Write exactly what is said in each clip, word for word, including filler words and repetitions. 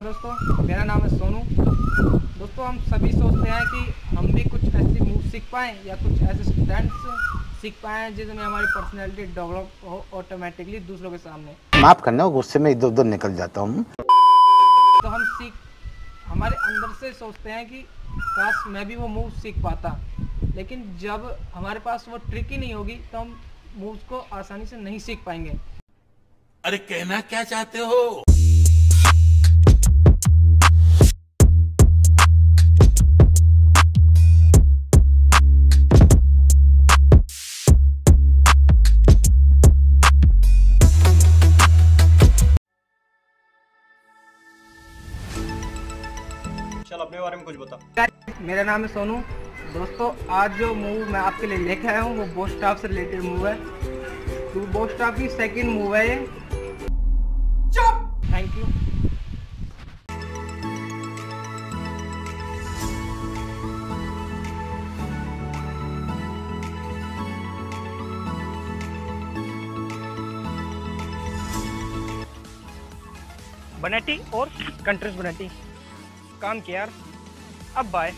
दोस्तों मेरा नाम है सोनू। दोस्तों हम सभी सोचते हैं कि हम भी कुछ ऐसी मूव सीख पाएँ या कुछ ऐसे स्टंट्स सीख पाएँ जिसमें हमारी पर्सनैलिटी डेवलप हो ऑटोमेटिकली दूसरों के सामने। माफ़ करना, गुस्से में इधर उधर निकल जाता हूँ। तो हम सीख हमारे अंदर से सोचते हैं कि काश मैं भी वो मूव सीख पाता, लेकिन जब हमारे पास वो ट्रिक ही नहीं होगी तो हम मूव्स को आसानी से नहीं सीख पाएंगे। अरे कहना क्या चाहते हो? चल अपने बारे में कुछ बता। मेरा नाम है सोनू। दोस्तों आज जो मूव मैं आपके लिए लेके आया हूँ वो बॉस स्टॉप से रिलेटेड मूव है। तो बॉस स्टॉप की सेकंड मूव है ये। चुप। Thank you. बनेटी और कंट्रेस बनेटी काम किया यार। अब बाय।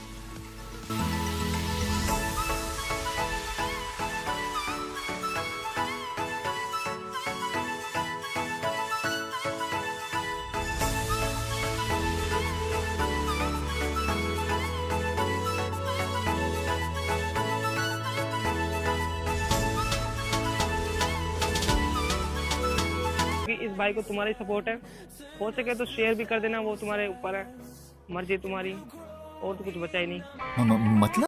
इस भाई को तुम्हारी सपोर्ट है, हो सके तो शेयर भी कर देना, वो तुम्हारे ऊपर है, मर्जी तुम्हारी, और तो कुछ बचा ही नहीं। म- मतलब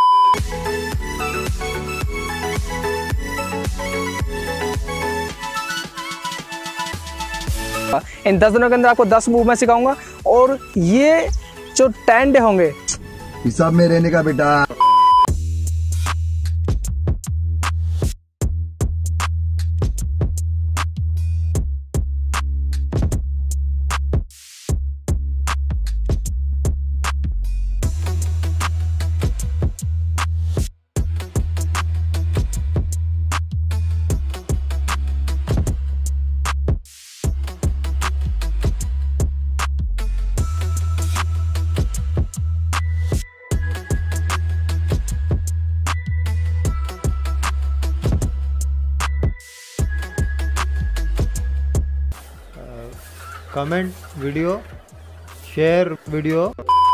इन दस दिनों के अंदर आपको दस मूव मैं सिखाऊंगा और ये जो टेन डे होंगे हिसाब में रहने का बेटा। Comment video, share video.